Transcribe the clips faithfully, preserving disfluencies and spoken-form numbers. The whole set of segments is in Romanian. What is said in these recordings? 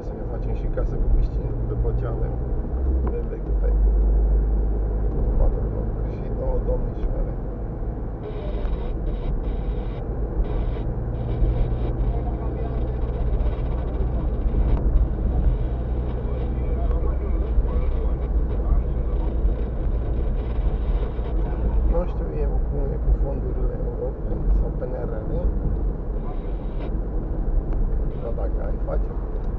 să ne facem și casă cu piscină după ce avem de câte patru locuri și două domnișoare. Nu știu eu cum e cu fondurile europene sau P N R R, dar dacă ai, facem.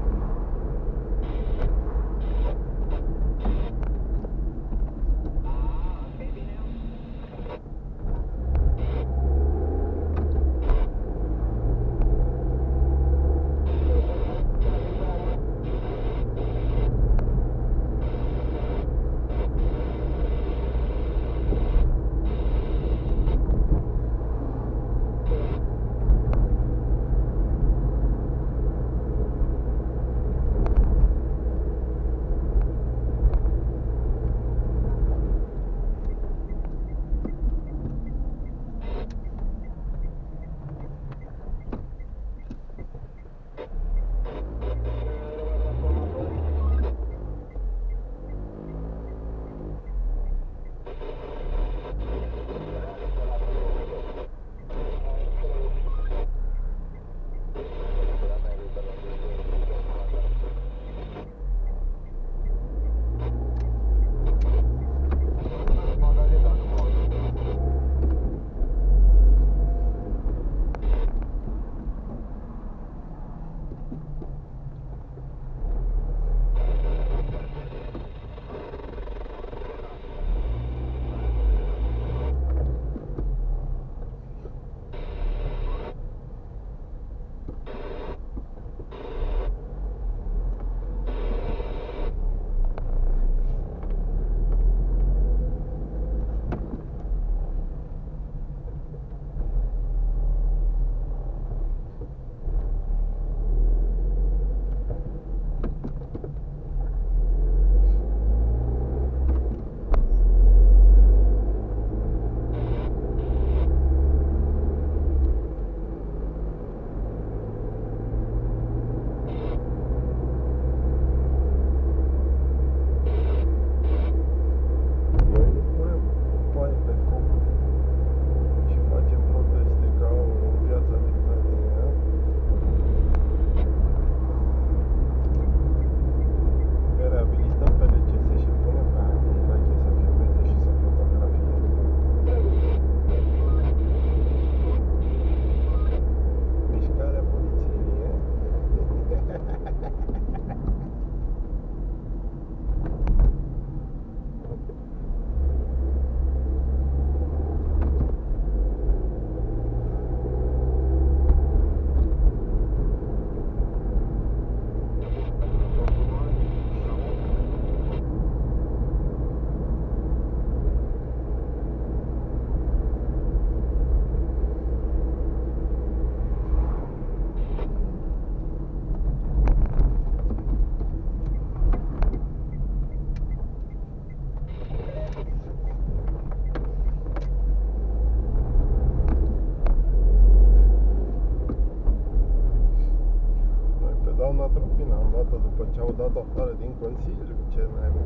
Doamna Tropina am luat-o după ce au dat-o afară din Consiliu. Ce n-ai,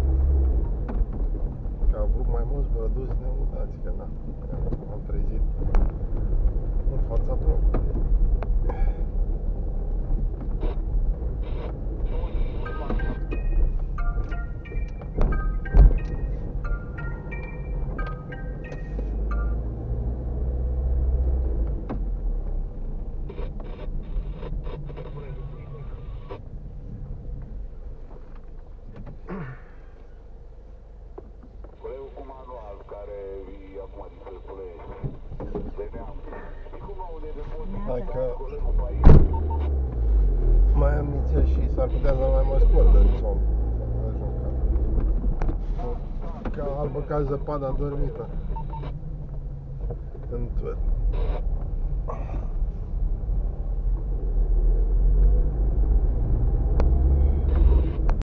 că au vrut mai mulți băduți neudați, că na, am trezit în fața blocului. Hai că mai am nițel și s-ar putea să mai mă scol de somn. Ca albă ca zăpada dormită în târg.